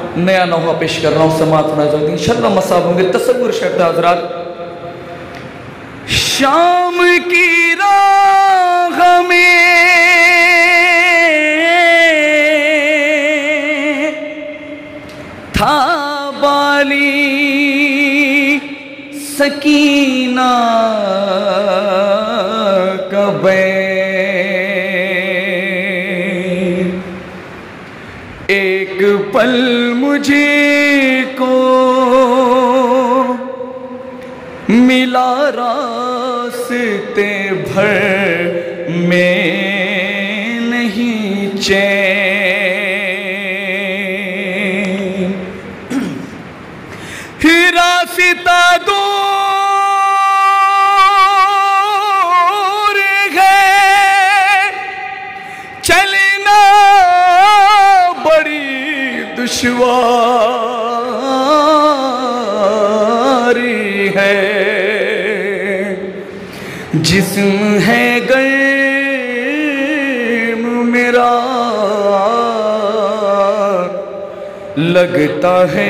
नया नौहा पेश कर रहा हूँ, समात फरमाइए इंशाअल्लाह मसाब होंगे। तसव्वुर शर्त हज़रात, शाम की राह में था बाली सकीना का बैर, एक पल मुझे को मिला रास्ते भर में नहीं चैन, रास्ता दूर है चलना बड़ी दुश्वारी है, जिस्म है गर्म मेरा लगता है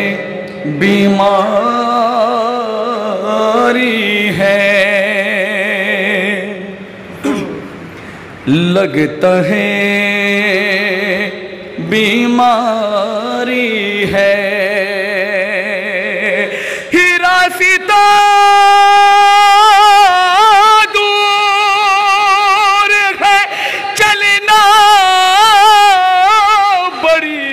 बीमारी है, लगता है बीमारी है, रास्ता दूर है चलना बड़ी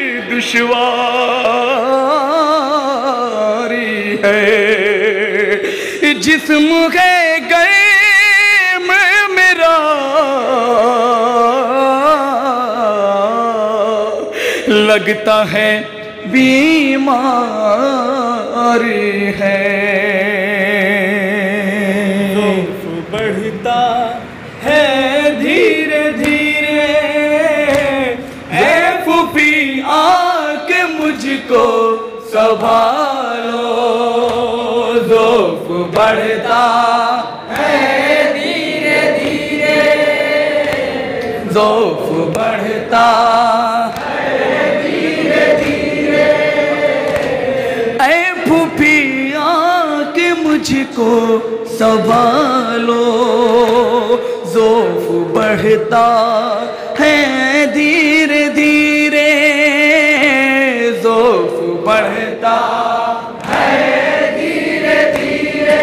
दुश्वारी है, जिस्म है गर्म मेरा लगता है बीमारी है, ज़ौफ़ बढ़ता है धीरे धीरे, ऐ फूफी आके मुझको संभालो, ज़ौफ़ बढ़ता है धीरे धीरे, ज़ौफ़ बढ़ता मुझको संभालो, ज़ौफ़ बढ़ता है धीरे धीरे, ज़ौफ़ बढ़ता है धीरे धीरे,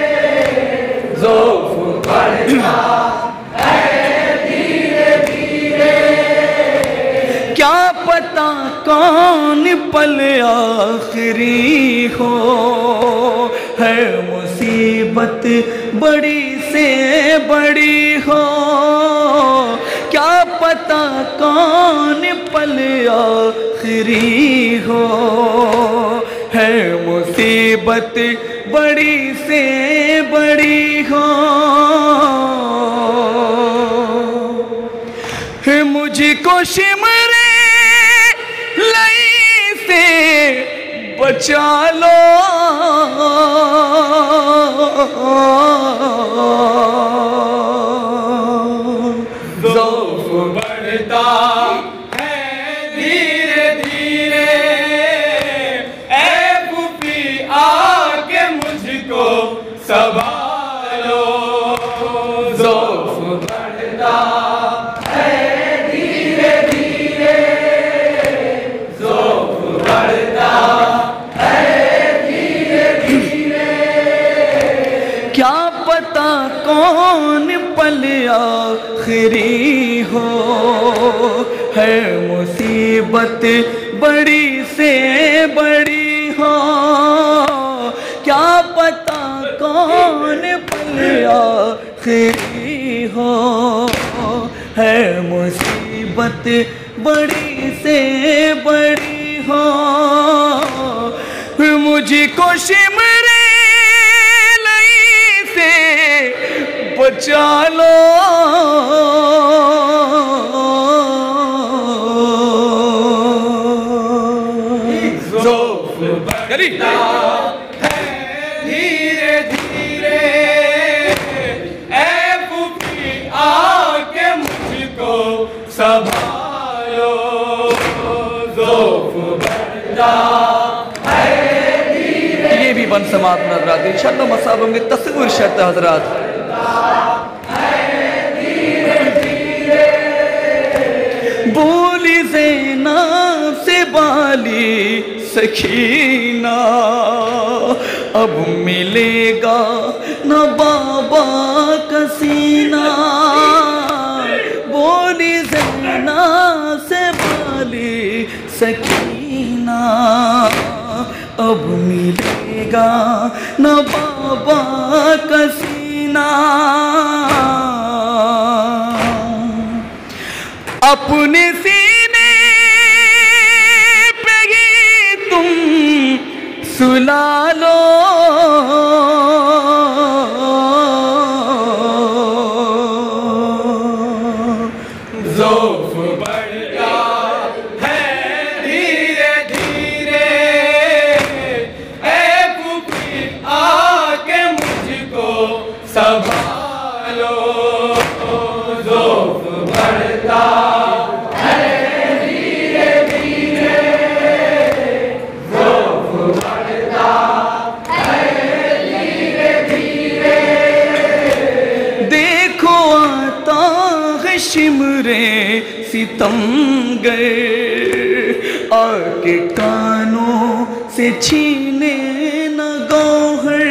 ज़ौफ़ बढ़ता है धीरे धीरे, क्या पता कौन पल आखिरी हो, है मुसीबत बड़ी से बड़ी हो, क्या पता कौन पल आखिरी हो, है मुसीबत बड़ी से बड़ी हो, मुझको शिमरे लई से बचा लो, ज़ौफ़ बढ़ता है धीरे धीरे, ऐ फूफी आके मुझको संभालो, ज़ौफ़ बढ़ता है धीरे धीरे, ज़ौफ़ बढ़ता है धीरे धीरे, क्या पता कौन पल आखिरी हो, है मुसीबत बड़ी से बड़ी हो, क्या पता कौन पल आखिरी हो, है मुसीबत बड़ी से बड़ी हो, मुझको शिमरे लई से बचा लो, ज़ौफ़ बढ़ता है धीरे धीरे, ऐ फूफी आके मुझको संभालो, ज़ौफ़ ये भी बन समात नजरात इंशाअल्लाह मसाब में तस्वीर शर्त हजरात। बोली ज़ैनब से बाली सखीना, अब मिलेगा न बाबा का सीना। बोली ज़ैनब से बाली सखीना, अब मिलेगा न बाबा का सीना। अपने सीने पे ही तुम सुला लो, ज़ौफ़ बढ़ता है धीरे धीरे, ऐ फूफी आके मुझको संभालो। ज़ौफ़ बढ़ता शिमरे सितमगर, आके कानों से छीने न गौहर।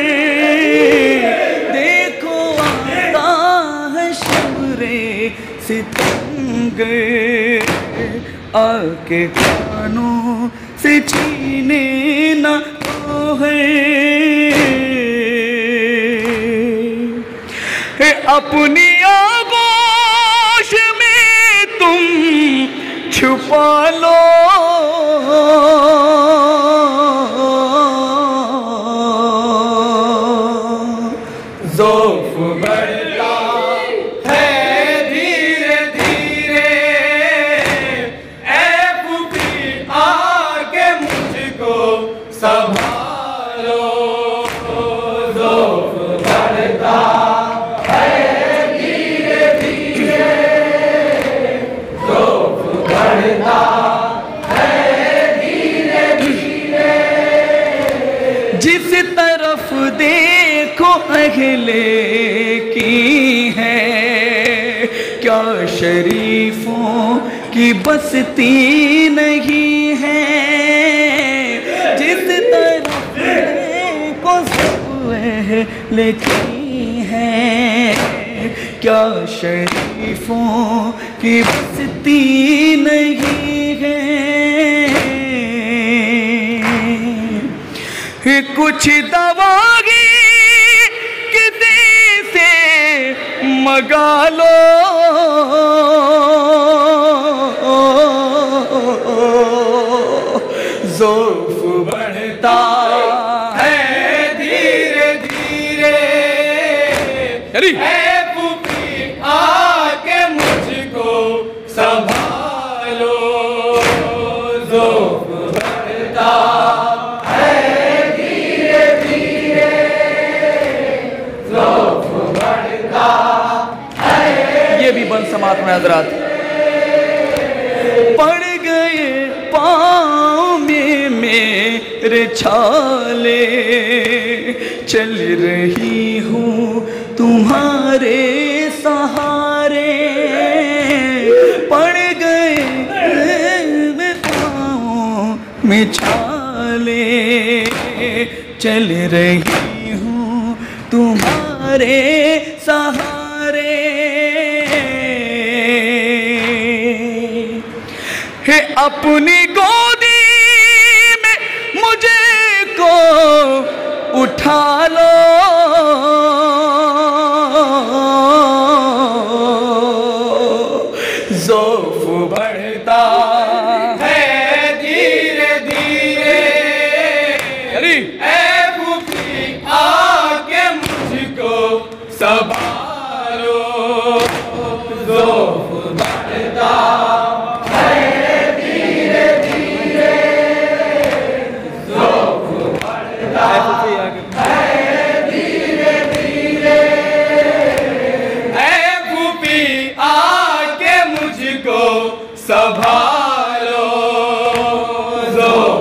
देखो आता है शिमरे सितमगर, आके कानों से छीने न गौहर। अपनी छुपा लो, ज़ौफ़ बढ़ता है धीरे धीरे, ऐ फूफी आके मुझको संभालो। ज़ौफ़ बढ़ता जिस तरफ देखो अहले की है, क्या शरीफों की बस्ती नहीं है। जिस तरफ देखो सब अहले की है, क्या शरीफों की बस्ती नहीं है। कुछ दवागी किसी से मगा लो, ज़ौफ़ बढ़ता है धीरे धीरे, ऐ फूफी आके मुझको संभालो। ज़ौफ़ बढ़ता भी बन समात में हजरात। पड़ गए पाँव में मेरे छाले, चल रही हूँ तुम्हारे सहारे। पड़ गए पाँव में छाले, चल रही हूँ तुम्हारे सहारे। है अपनी गोदी में मुझे को उठा लो, ज़ौफ़ बढ़ता है धीरे धीरे, ऐ फूफी आके मुझको संभालो। ज़ौफ़ बढ़ता संभालो। ज़ौफ़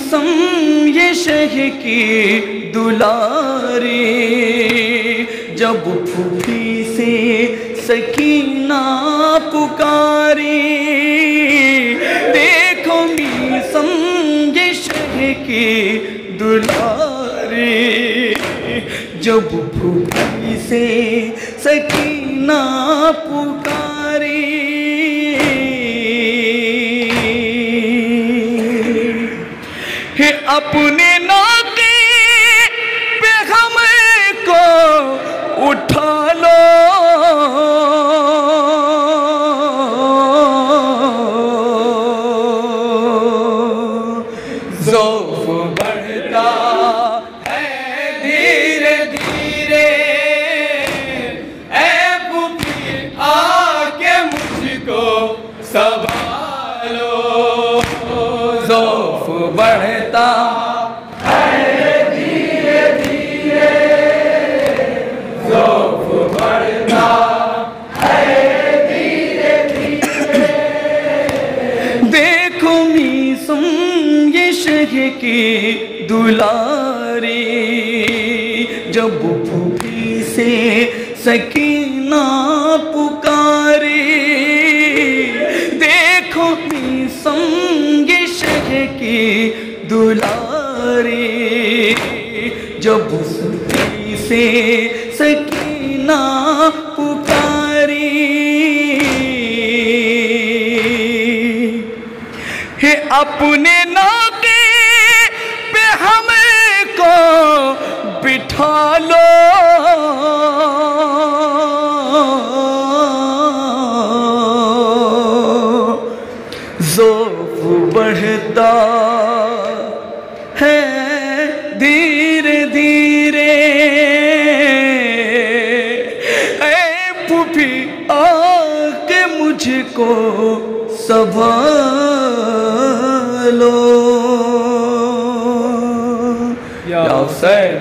मीसम ये शह की दुलारी, जब फूफी से सकीना पुकारी। देखो मीसम ये शह की दुलारी, जब फूफी से सकीना पुकारी। हे अपने नाके पे हमको उठा लो, ज़ौफ़ बढ़ता है धीरे धीरे। ऐ फूफी आके मुझको संभालो, ज़ौफ़ बढ़ता है धीरे धीरे, ज़ौफ़ बढ़ता है धीरे धीरे। देखो मीसम ये शह की दुलारी, जब फूफी से सकीना पुकारी। देखो मीसम ये शह की दुलारी, जब फूफी से सकीना पुकारी। हे अपने नाके पे हमको बिठा लो, ज़ौफ़ बढ़ता है धीरे धीरे। ऐ फूफी आके मुझको संभालो। या हुसैन,